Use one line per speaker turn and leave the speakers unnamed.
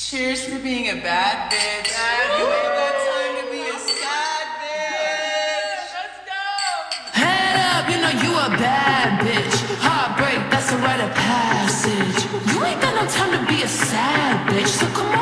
Cheers for being a bad bitch. You ain't got time to be a sad bitch. Let's go. Head up, you know you a bad bitch. Heartbreak, that's a rite of passage. You ain't got no time to be a sad bitch. So come on.